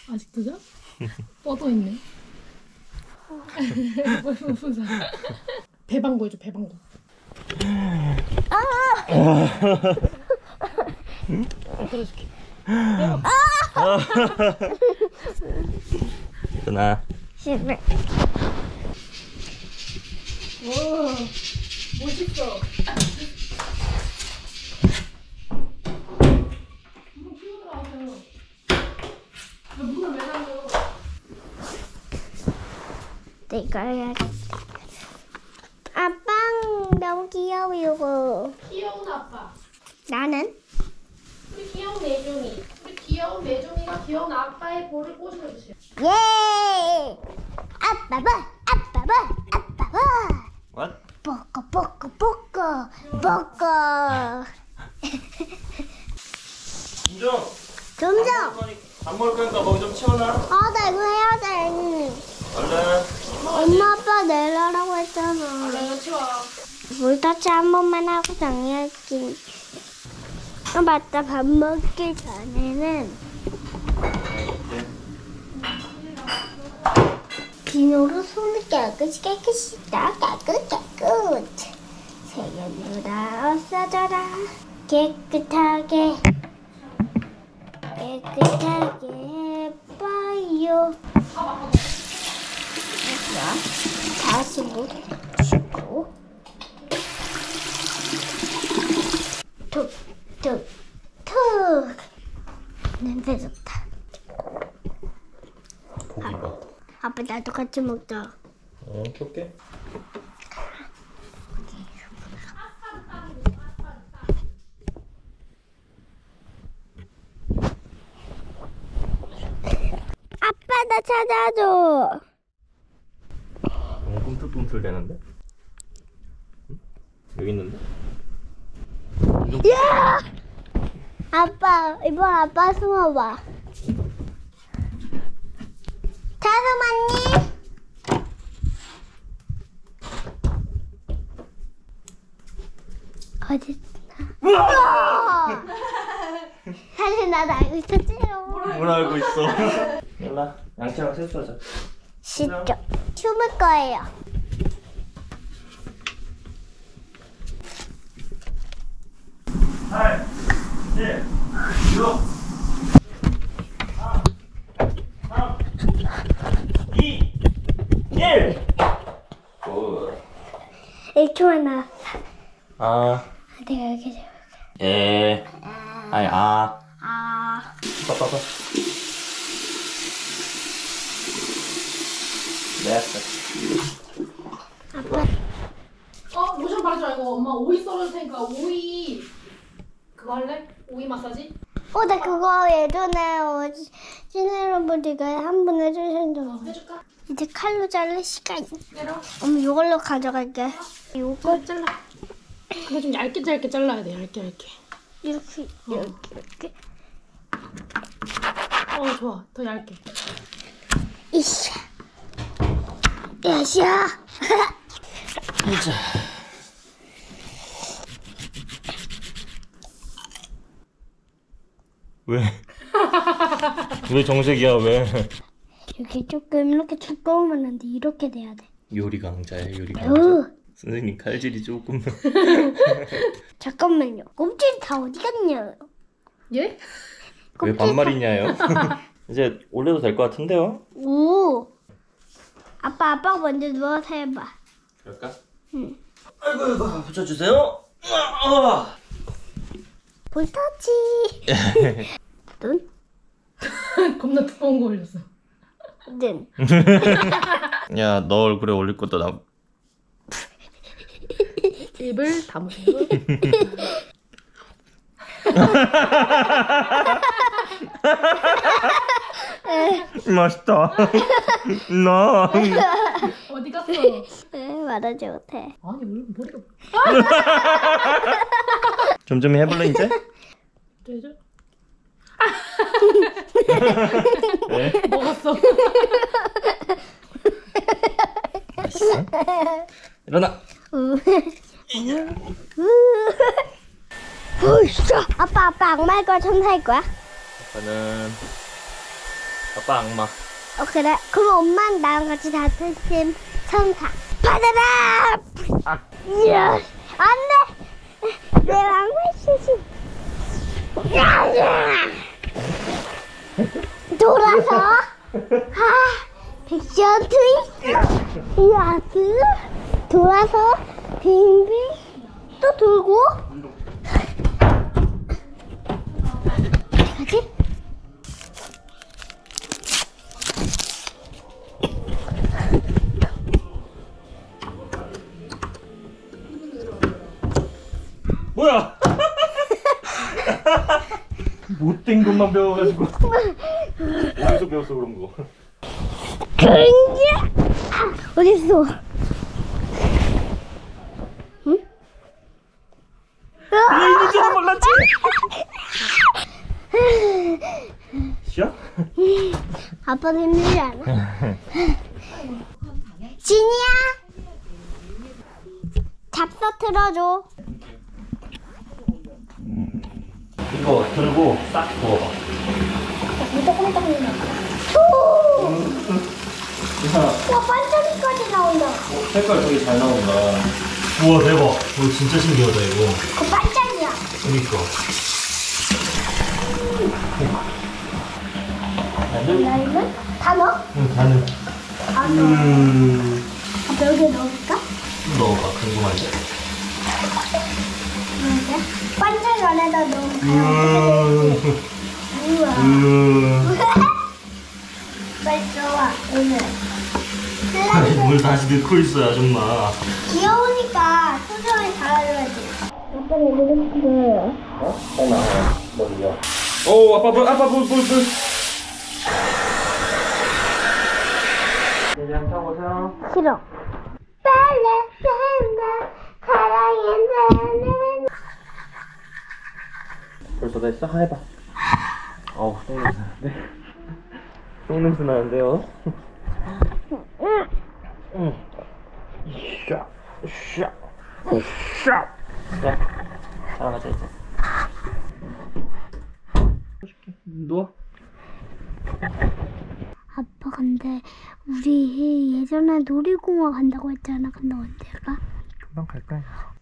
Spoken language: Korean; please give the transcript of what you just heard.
아직도 자? 뻗어 있네. 무슨 배방구 해줘, 배방구. 들어줄게. 일어나. 싫어. 와, 멋있어. 물을 끼워 들어가세요. 물을 왜 담겨? 내가 해야겠다. 아빠 너무 귀여워 이거. 귀여운 아빠. 나는? 우리 귀여운 매종이. 우리 귀여운 매종이가 귀여운 아빠의 볼을 꼬집어주세요. 예! 아빠 봐! 아빠 봐! 아빠 봐! What? 뽀꼬 뽀꼬 뽀꼬 뽀꼬. 김정. 점점. 밥 먹을 거니까 거기 좀 치워놔. 나 이거 해야 돼. 얼른. 엄마 아빠 내려라고 했잖아. 얼른 치워. 물터치 한 번만 하고 정리할게. 맞다. 밥 먹기 전에는 비누로 손을 깨끗이 세균들아 없어져라. 깨끗하게 해봐요. 다시 물 주고 툭툭툭. 냄새 좋다. 고기 봐. 아빠 나도 같이 먹자. 볼게. 아빠 나 찾아줘. 꿈틀꿈틀 되는데? 응? 여기 있는데? 야! 아빠 이번 아빠 숨어봐. 다솜언니. 어딨나? 우와! 사실 나도 알고 있었지요. 뭘 알고 있어? 일라 양치랑 세수하자. 진짜 춤을 거예요. 팔, 7, 6, 4, 3, 2, 1. 오. 1초만 나왔어. 아, 내가 이렇게 해볼게. 에, 아니 아. 빠빠빠. 됐어. 로션 바르지 말고 엄마 오이 썰어줄 테니까 오이 그거 할래? 오이 마사지? 나 그거 예전에 찐여러분들가 한 번 해주신 적. 해줄까? 이제 칼로 자를 시간. 내려. 엄마 이걸로 가져갈게. 이거 잘라. 근데 좀 얇게 잘라야 돼. 얇게. 이렇게. 좋아. 더 얇게. 이샤. 야샤. 자. 왜? 왜 정색이야 왜? 이렇게 조금 이렇게 두꺼우면 안 돼. 이렇게 돼야 돼. 요리 강자야 요리 강자. 선생님 칼질이 조금. 잠깐만요. 껍질 다 어디 갔냐? 예? 왜 반말이냐요? 이제 올려도 될 것 같은데요? 오. 아빠 먼저 누워서 해봐. 그럴까? 응. 아이고 붙여주세요. 볼터치. 눈? 겁나 두꺼운 거 올렸어. 눈. 야, 너 얼굴에 올릴 것도 나. 입을 다무세요. 맛있다. 나. 어디 갔어? 말하지 못해. 아니 왜 머리가 좀 해볼래 이제? 되죠? 왜? 먹었어. 맛있어? 일어나. 아빠 악마일 거야 천사일 거야? 아빠는 아빠 악마. 그래. 그럼 엄마는 나랑 같이 같은 팀 천사. 받아라! 이야, 안 돼! 내 왕관 시시. 돌아서. 백션 트위스트. 이어스. 돌아서. 빙빙. 또 돌고. 어디 가지? 뭐야? 못된 것만 배워가지고. 어디서 배웠어 그런 거? 어딨어? 응? 얘 있는 줄은 몰랐지? 쉬어? 아빠도 힘들지 않아? 진이야! 잡서 틀어줘. 이거 들고 싹 부어봐. 와, 반짝이까지 나온다. 색깔 되게 잘 나온다. 우와 대박. 이거 진짜 신기하다 이거. 그 반짝이야. 그니까. 라임은? 다 넣어? 응, 가는. 아, 넣어. 아빠 여기에 넣을까? 넣어봐. 궁금한데. 이렇게? 반짝이 안에다 넣으면 그냥 우와. 빨리 들어와, 오늘. 아니 뭘 다시 넣고 있어요 아줌마. 귀여우니까 소정이 달아줘야지. 아빠는 이렇게. 어? 딱 나와요. 머리요. 오 아빠 볼. 이제 한번 타보세요. 싫어. 빨래 샌다 사랑한다는. 벌써 됐어? 해봐. 어우 똥냄새 나는데? 똥냄새 나는데요? 응. 샤. 야, 살아가자 이제. 누워. 아빠 근데 우리 예전에 놀이공원 간다고 했잖아. 근데 언제 가? 금방 갈 거야.